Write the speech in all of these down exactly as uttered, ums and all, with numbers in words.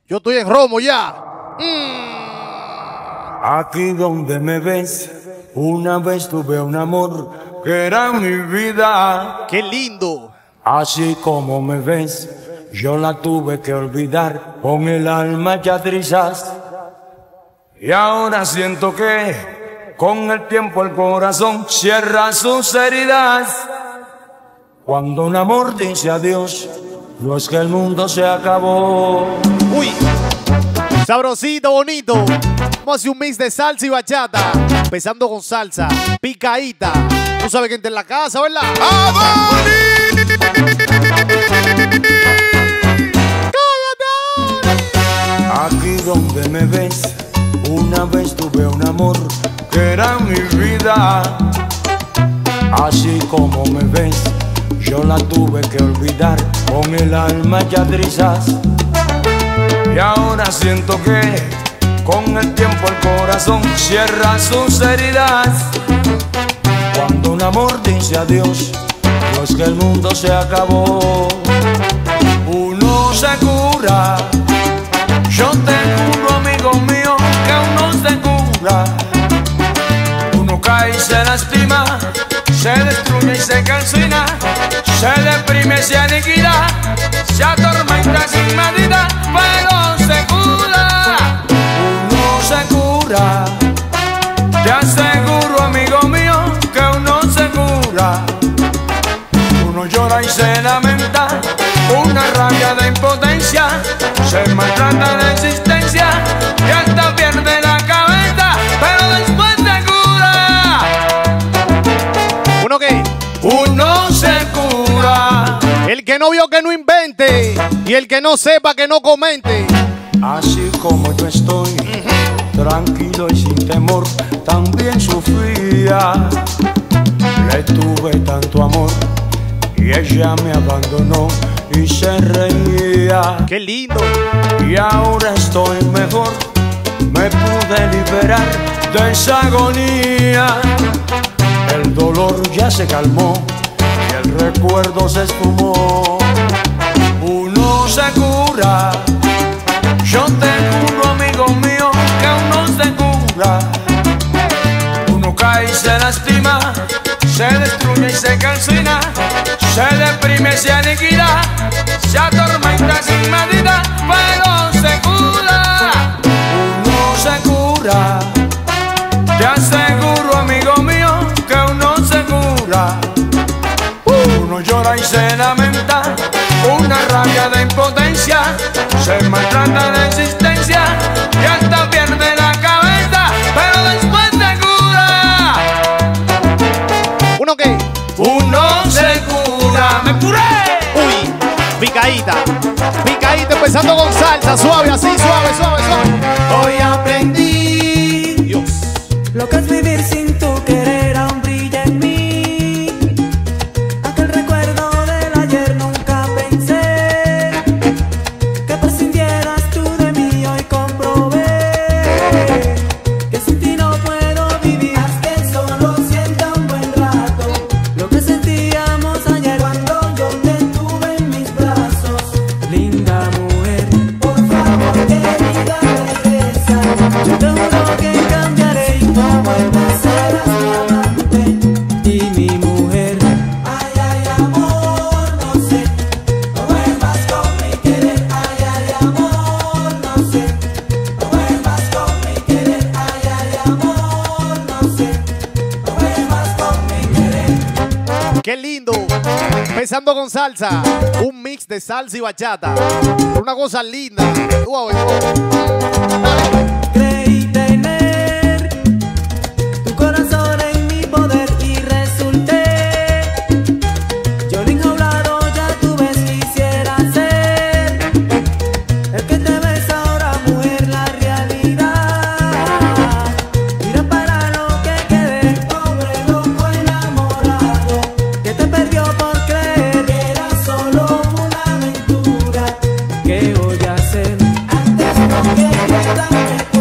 Yo estoy en Romo ya. Mm. Aquí donde me ves, una vez tuve un amor que era mi vida. ¡Qué lindo! Así como me ves, yo la tuve que olvidar con el alma ya trizas. Y ahora siento que con el tiempo el corazón cierra sus heridas. Cuando un amor dice adiós, no es que el mundo se acabó. ¡Uy! Sabrosito, bonito. Vamos a hacer un mix de salsa y bachata. Empezando con salsa, picadita. Tú sabes que está en la casa, ¿verdad? ¡Cállate ahora! Aquí donde me ves, una vez tuve un amor que era mi vida. Así como me ves, yo la tuve que olvidar con el alma ya trizas. Y ahora siento que con el tiempo el corazón cierra sus heridas. Cuando un amor dice adiós, no es que el mundo se acabó. Uno se cura, yo te juro, amigo mío, que uno se cura. Uno cae y se lastima, se destruye y se calcina, se deprime y se aniquila, se atormenta sin medida, pero se cura. Uno se cura, te aseguro, amigo mío, que uno se cura. Uno llora y se lamenta, una rabia de impotencia, se maltrata de existencia y hasta pierde la cabeza, pero después se cura. ¿Uno qué? Uno se cura. El que no vio que no invente y el que no sepa que no comente. Así como yo estoy, uh-huh, tranquilo y sin temor, también sufría. Le tuve tanto amor y ella me abandonó y se reía. ¡Qué lindo! Y ahora estoy mejor, me pude liberar de esa agonía. El dolor ya se calmó y el recuerdo se esfumó. Uno se cura, yo te juro, amigo mío, que uno se cura. Uno cae y se lastima, se destruye y se calcina, se deprime y se aniquila, se atormenta sin medida, pero se cura. Uno se cura, te aseguro, amigo mío, que uno se cura. Uno llora y se lamenta, una rabia de impotencia, se maltrata de existencia y hasta pierde la cabeza, pero después se cura. ¿Uno qué? Uno se cura. ¡Me curé! Uy, picadita. Picadita empezando con salsa, suave así, suave, suave, suave. Hoy aprendí, Dios, lo que es vivir sin tu querer aún brilla en mí. Aquel recuerdo del ayer nunca pensé que prescindieras tú de mí. Hoy comprobé que sin ti no puedo vivir. Haz que solo sienta un buen rato lo que sentíamos ayer cuando yo te tuve en mis brazos. Linda mujer, por favor, querida, regresa. Yo te juro que cambiaré y no vuelvas a ser mi amante y mi mujer. Ay, ay, amor, no sé, no vuelvas con mi querer. Ay, ay, amor, no sé, no vuelvas con mi querer. Ay, ay, amor, no sé, no vuelvas con mi querer. qué lindo. Empezando con salsa, un mix de salsa y bachata. Una cosa linda. Wow, wow. Creí tener tu corazón en mi poder y resulté yo el enjaulado, ya tú ves, quisiera ser el que te ves ahora, mujer, la realidad. Mira para lo que quedé, pobre loco enamorado, que te perdió por creer que era solo una aventura. ¿Qué voy a hacer? Antes no quería darte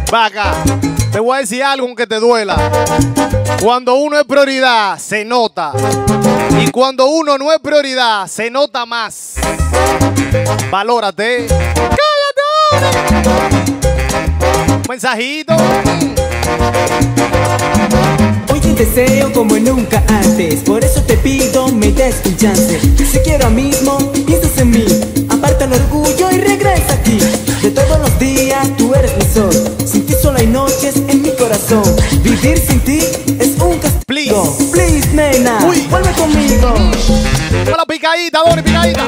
Vaca, te voy a decir algo aunque te duela. Cuando uno es prioridad, se nota. Y cuando uno no es prioridad, se nota más. Valórate. ¡Cállate! Mensajito. Hoy te deseo como nunca antes, por eso te pido me des un chance. Si quiero ahora mismo, piensas en mí, aparta el orgullo y regresa aquí. De todos los días tú eres mi sol, sin ti solo hay noches en mi corazón. Vivir sin ti es un castigo. Please, Please nena, Uy. vuelve conmigo. Con la picadita, Dori, picadita.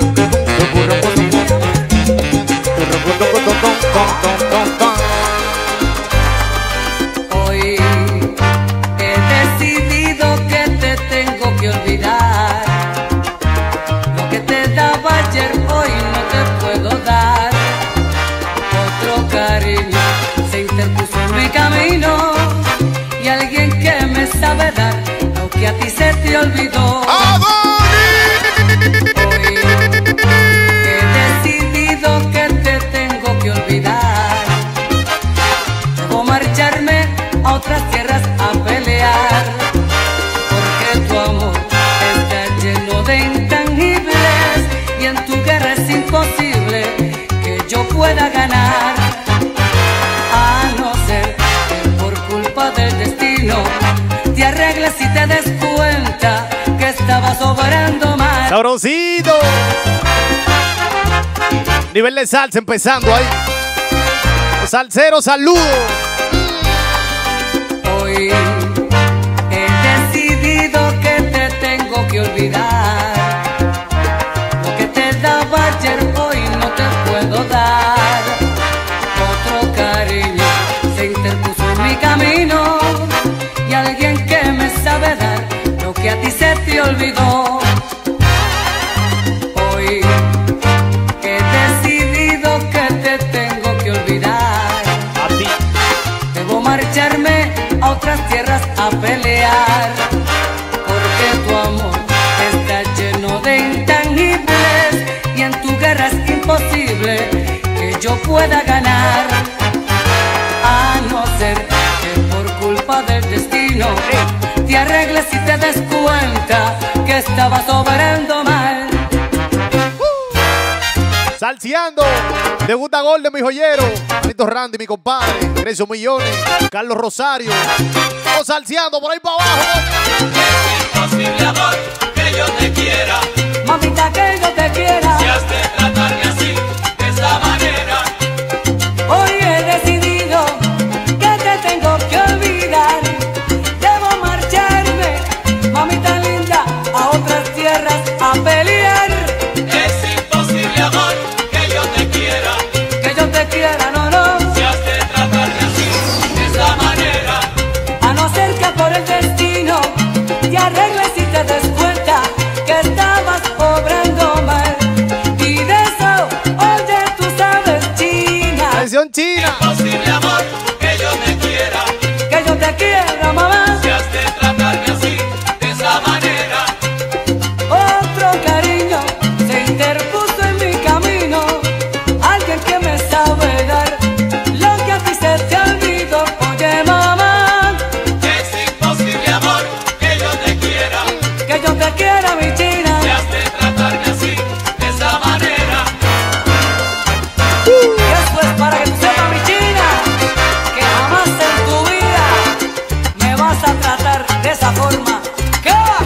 Hoy he decidido que te tengo que olvidar. Lo que te daba ayer hoy no te puedo dar. Otro cariño se interpuso en mi camino y alguien que me sabe dar lo que a ti se te olvidó. Hoy he decidido que te tengo que olvidar. Debo marcharme a otras tierras a pelear, porque tu amor está lleno de intangibles y en tu guerra es imposible que yo pueda ganar. A no ser que por culpa del destino te arregles y te des cuenta que estabas obrando mal. Sabrosito. Nivel de salsa empezando ahí. Salsero, saludo. Hoy he decidido que te tengo que olvidar. Lo que te daba ayer hoy no te puedo dar. Otro cariño se interpuso en mi camino y alguien que me sabe dar lo que a ti se te olvidó. Hoy he decidido que te tengo que olvidar. A ti. Debo marcharme a otras tierras a pelear, porque tu amor está lleno de intangibles y en tu guerra es imposible que yo pueda ganar. A no ser que por culpa del destino te arregles y te des cuenta que estabas obrando mal. Salseando. De Gusta Golden, mi joyero. Manito Randy, mi compadre. Grecio Millones. Carlos Rosario. Estamos salseando por ahí para abajo. Es imposible, amor, que yo te quiera. Mamita, que yo te quiera. Si has de tratarme así, de esta manera. Hoy he decidido que te tengo que olvidar. Debo marcharme, mamita linda, a otras tierras a pelear. Es imposible, amor, que yo te quiera. Que yo te quiera, no, no. Si has de tratarme así, de esta manera. A no ser que por el destino te arregles y te des cuenta que estabas obrando mal. Y de eso, oye, tú sabes, China. Canción china. Imposible, amor, que yo te quiera. Que yo te quiera, mamá. Si has de tratarme así, de esa manera. Otro cariño se interpuso en mi camino, alguien que me sabe dar lo que a ti se te olvidó. Oye, mamá, Es imposible, amor, que yo te quiera. que yo te quiera, mi China. Si has de tratarme así, de esa manera. Y eso es para que tú sepas, mi China, que jamás en tu vida me vas a tratar de esa forma. ¿Qué va?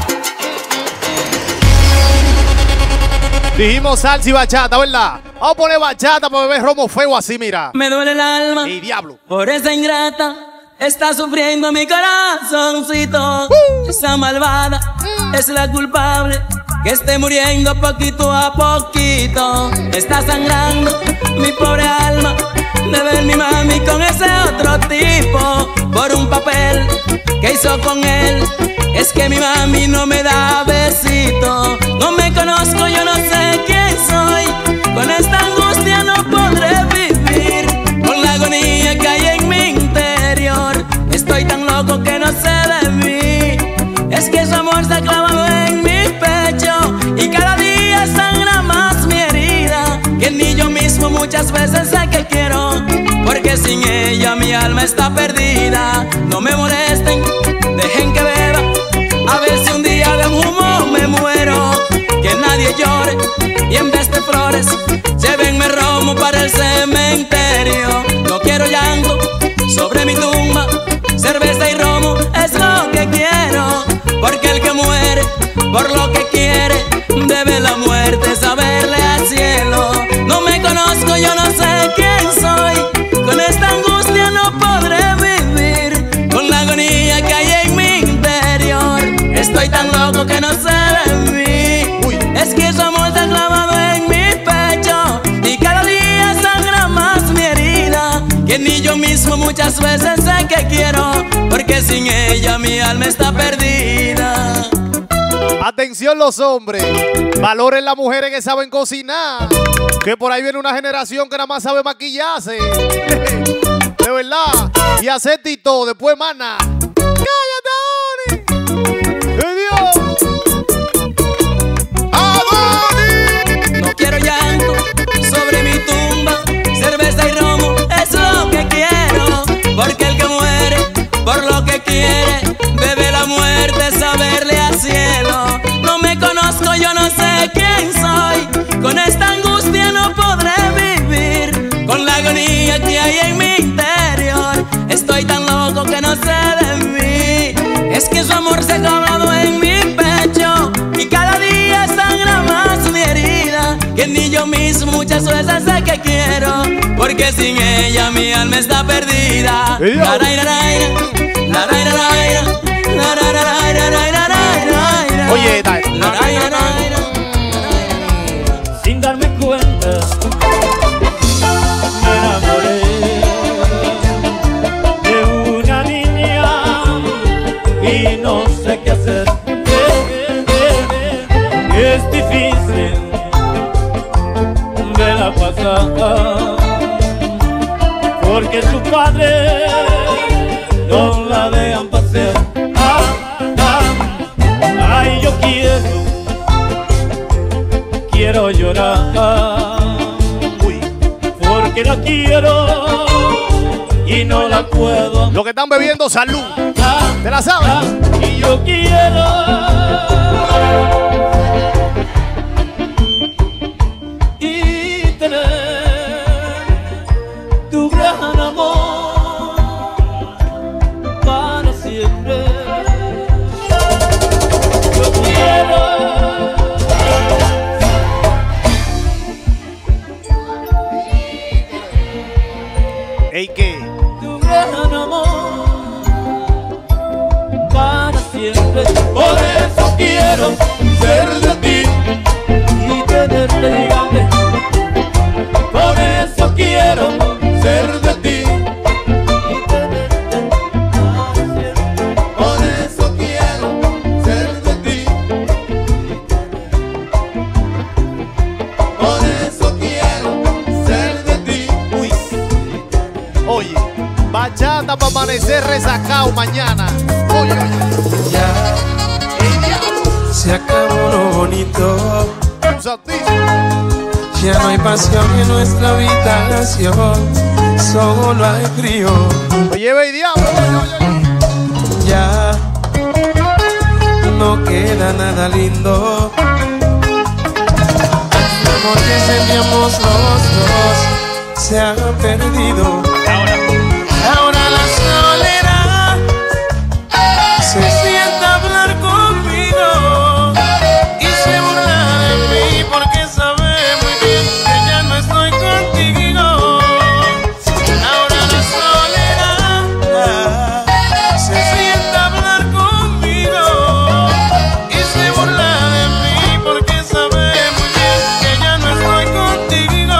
Dijimos salsa y bachata, ¿verdad? Vamos a poner bachata para beber romo feo así, mira. Me duele el alma. Y diablo. Por esa ingrata está sufriendo mi corazoncito. Esa malvada es la culpable que esté muriendo poquito a poquito. Está sangrando mi pobre alma de ver mi mami con ese otro tipo por un papel que hizo con él. Es que mi mami no me da besito. No me conozco, yo no sé quién soy. Con esta angustia no podré vivir, con la agonía que hay en mi interior. Estoy tan loco que no sé de mí. Es que su amor se ha clavado en mi pecho y cada día sangra más mi herida, que ni yo mismo muchas veces sé que quiero, porque sin ella mi alma alma está perdida. No me molesten, dejen que beba, a ver si un día de un humo me muero. Que nadie llore y en vez de flores llévenme romo para el cementerio. No quiero llanto sobre mi tumba, cerveza y romo es lo que quiero. Porque el que muere por lo que quiere debe la muerte saberle al cielo. No me conozco, yo no sé quién soy, con esta angustia no podré vivir, con la agonía que hay en mi interior. Estoy tan loco que no sé de mí. Uy. Es que su amor está clavado en mi pecho y cada día sangra más mi herida, que ni yo mismo muchas veces sé que quiero, porque sin ella mi alma está perdida. Atención los hombres, valoren las mujeres que saben cocinar, que por ahí viene una generación que nada más sabe maquillarse. De verdad. Y hacer tito, después mana. ¡Cállate, Adoni! ¡Eh, Dios! ¡Adoni! No quiero llanto sobre mi tumba, cerveza y romo es lo que quiero. Porque el que muere por lo que quiere debe la muerte saberle al cielo. No me conozco, yo no sé quién soy, con esta angustia no podré vivir, con la agonía que hay en mi interior. Estoy tan loco que no sé de mí. Es que su amor se ha clavado en mi pecho y cada día sangra más mi herida, que ni yo mismo muchas veces sé que quiero, porque sin ella mi alma está perdida. La, la, la, la, la, la, la. Oye, dale. Sin darme cuenta me enamoré de una niña y no sé qué hacer. Es difícil verla pasar, porque su padre no la dejan pasear. Ah, ah, ay, yo quiero, quiero llorar, uy, porque la quiero y no la puedo. Los que están bebiendo, salud. Ah, ¿Te la sabes? ah, y yo quiero y tener tu gran amor para siempre. Yo quiero ¿Ey qué? tu gran amor para siempre. Por eso quiero ser de ti y tenerte gigante. Por eso quiero ser de ti y tenerte para siempre. Por eso quiero ser de ti. Por eso quiero ser de ti. Uy. Oye, bachata para amanecer resacado mañana. Oye, oye. Ya se acabó lo bonito, Un santísimo. ya no hay pasión en nuestra habitación, solo hay frío. Oye, ve y diablo. Oye, oye. Ya no queda nada lindo, el amor que sentíamos los dos se ha perdido. Ahora la soledad se sienta a hablar conmigo y se burla de mí porque sabe muy bien que ya no estoy contigo. Ahora la soledad se sienta a hablar conmigo y se burla de mí porque sabe muy bien que ya no estoy contigo.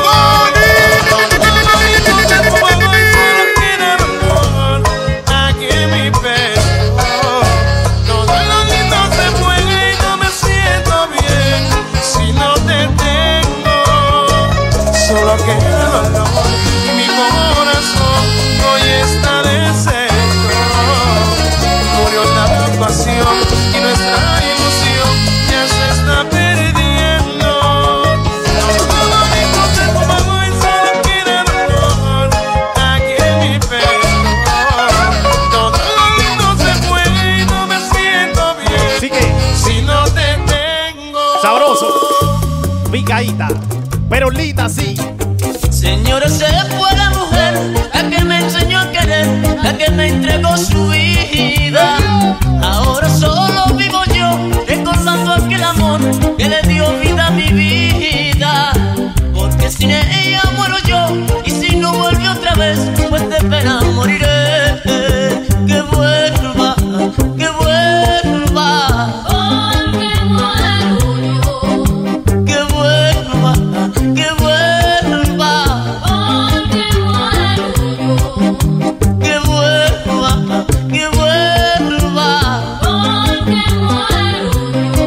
Aquí en mi pecho todo lo lindo se fue y no me siento bien si no te tengo. Solo queda dolor y mi corazón hoy está deshecho. Murió la pasión y nuestra ilusión ya se está perdiendo. Todo lo lindo se fue y solo queda dolor aquí en mi pecho. Señores, se fue la mujer, la que me enseñó a querer, la que me entregó su vida. Ahora solo vivo yo, recordando aquel amor que le dio vida a mi vida. Porque sin ella muero yo, y si no vuelve otra vez, pues de pena moriré. Que vuelva, que vuelva, porque muero yo. Que vuelva, que vuelva, porque muero yo. Que vuelva, que vuelva, porque muero yo.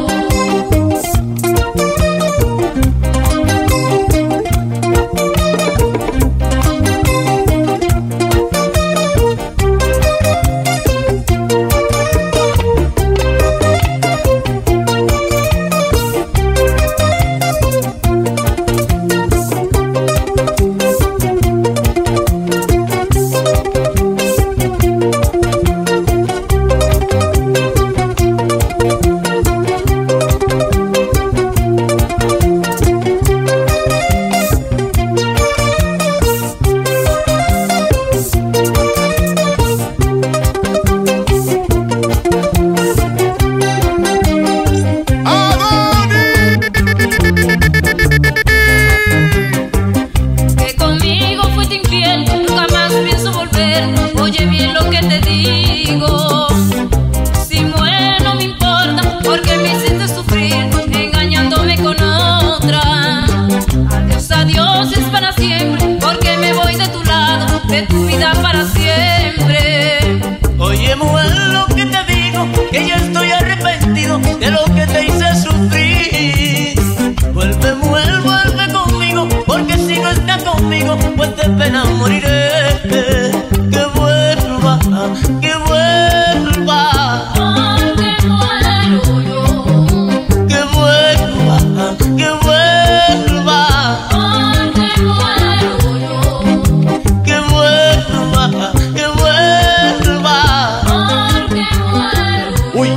Que conmigo fuiste infiel, nunca más pienso volver. Oye bien lo que te digo. Si muero no me importa, porque me hiciste sufrir, engañándome con otra. Adiós, adiós es para siempre, porque me voy de tu lado, de tu vida para siempre. Oye, mujer, lo que te digo, que ya estoy arrepentido de lo que te hice sufrir. Vuelve, mujer, vuelve conmigo, porque si no estás conmigo, pues de pena moriré. Que vuelva, que vuelva, Porque muero yo. que vuelva, que vuelva, Porque muero yo. que vuelva, que vuelva. Porque muero yo. Uy.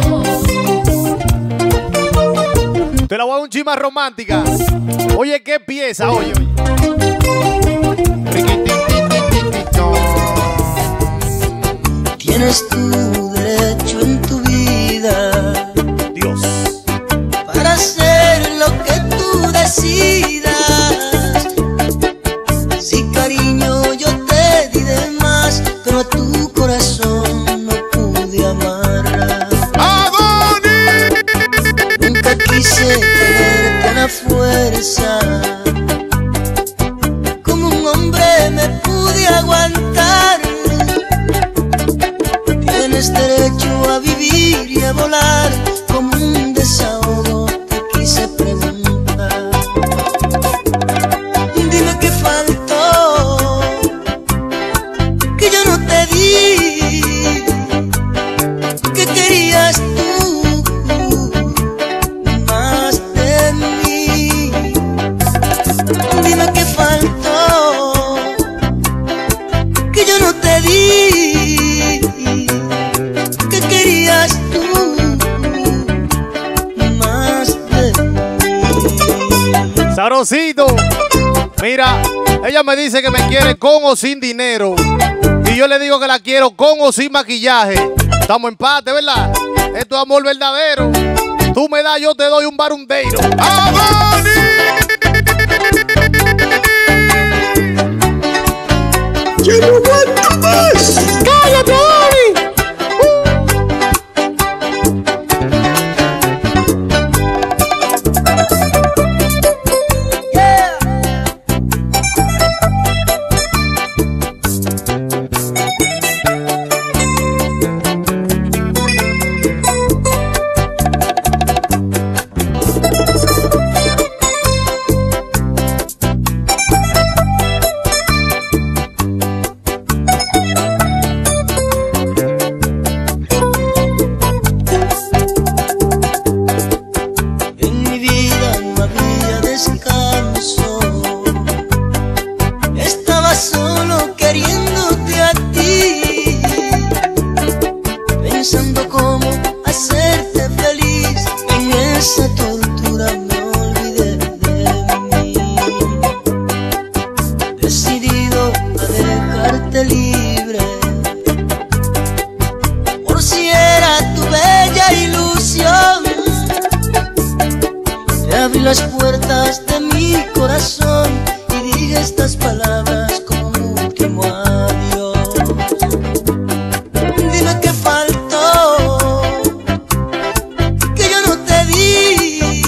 Te la voy a dar un chima romántica. Oye, qué pieza, oye, oye. Tienes tu derecho en tu vida Dios. para hacer lo que tú decidas. Sí, cariño, yo te di de más, pero a tu corazón no pude amar. Nunca quise tenerte a la fuerza. Como un hombre me pude aguantar. Tienes derecho a vivir y a volar, como un desahogo te quise preguntar. Dime qué faltó, que yo no te di, que querías tú más de mí. Dime qué faltó, que yo no te di, que querías tú más de mí. Sabrosito. Mira, ella me dice que me quiere con o sin dinero. Y yo le digo que la quiero con o sin maquillaje. Estamos en empate, ¿verdad? Esto es amor verdadero. Tú me das, yo te doy un barundeiro. Yo no aguanto más. ¡Cállate, Bobby! estas palabras como un último adiós. Dime qué faltó, que yo no te di,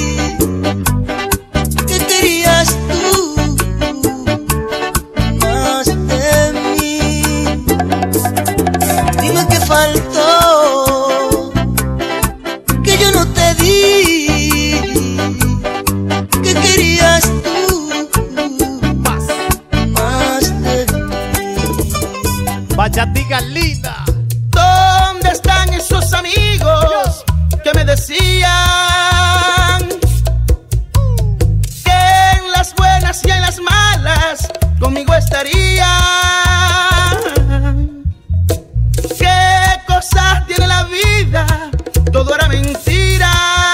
que querías tú más de mí. Dime qué faltó, que yo no te di, que querías tú más, más de mí. Bachatica linda. ¿Dónde están esos amigos que me decían que en las buenas y en las malas conmigo estarían? ¿Qué cosas tiene la vida? Todo era mentira,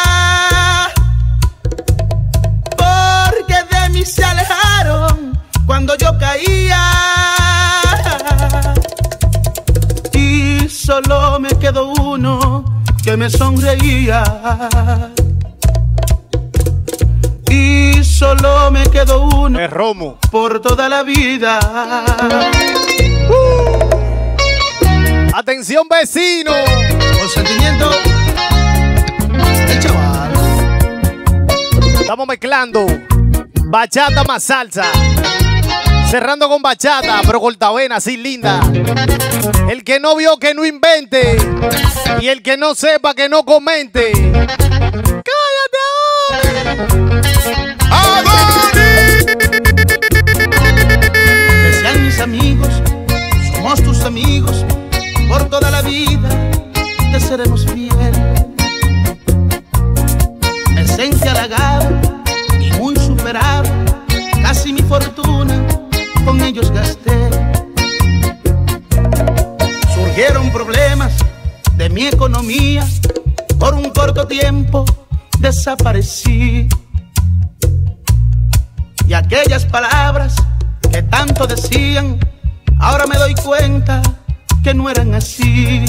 porque de mí se alejaron cuando yo caía. Y solo me quedó uno que me sonreía. Y solo me quedó uno Es Romo. por toda la vida. Atención, vecino. Con sentimiento, el chaval. Estamos mezclando bachata más salsa. Cerrando con bachata, pero cortavena, así linda. El que no vio, que no invente. Y el que no sepa, que no comente. Decían mis amigos, somos tus amigos, por toda la vida te seremos fiel. Me sentí halagado y muy superado, casi mi fortuna con ellos gasté. Surgieron problemas de mi economía, por un corto tiempo desaparecí. Y aquellas palabras que tanto decían, ahora me doy cuenta que no eran así.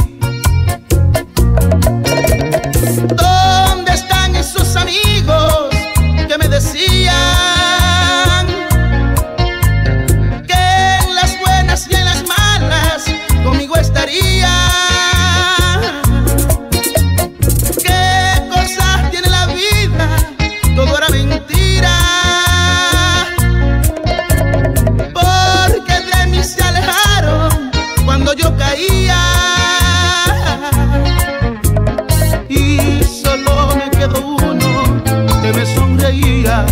¿Dónde están esos amigos que me decían que en las buenas y en las malas conmigo estarían? ¿Qué cosas tiene la vida? Todo era mentira, porque de mí se alejaron cuando yo caía. Y solo me quedó uno que me sonreía.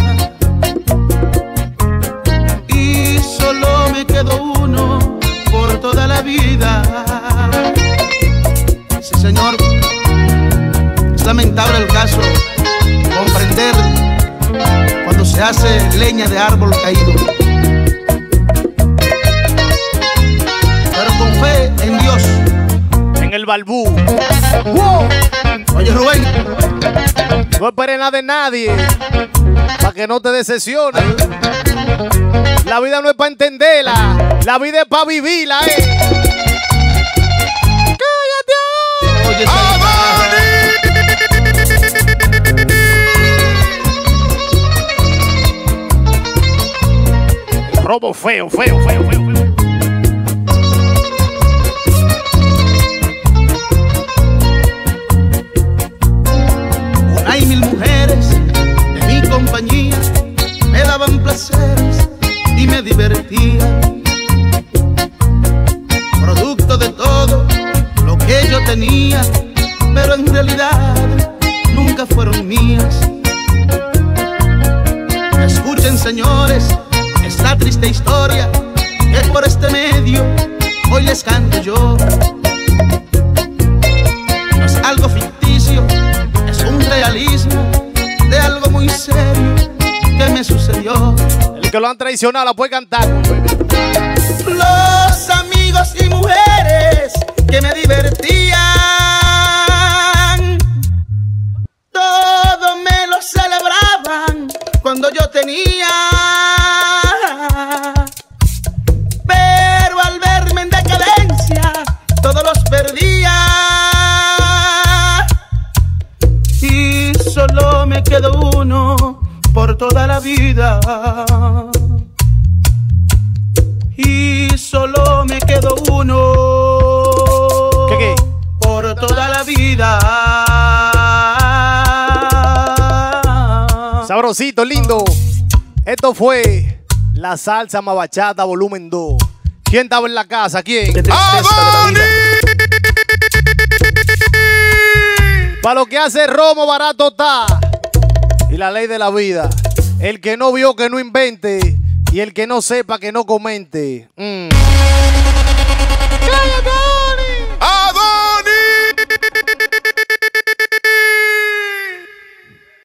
Y solo me quedó uno por toda la vida. Sí, señor, es lamentable el caso, comprender cuando se hace leña de árbol caído. Pero con fe en Dios. En el balbú. ¡Wow! Oye, Rubén, No esperes nada de nadie, para que no te decepciones. La vida no es para entenderla, la vida es para vivirla, eh. ¡Cállate! oye, Robo feo, feo, feo, feo, feo. Una y mil mujeres de mi compañía me daban placeres y me divertían. Producto de todo lo que yo tenía, pero en realidad nunca fueron mías. Escuchen, señores, esta triste historia que por este medio hoy les canto yo. No es algo ficticio, es un realismo de algo muy serio que me sucedió. El que lo han traicionado la puede cantar. Los amigos y mujeres que me divertían, todo me lo celebraban cuando yo tenía. Pero al verme en decadencia, todos los perdía. Y solo me quedó uno por toda la vida. solo me quedó uno. ¿Qué, qué? Por toda la vida. Sabrosito, lindo. Esto fue La Salsa Más Bachata volumen dos. ¿Quién estaba en la casa? ¿Quién? Para lo que hace Romo, barato está. Y la ley de la vida. El que no vio que no invente. Y el que no sepa que no comente. Mm.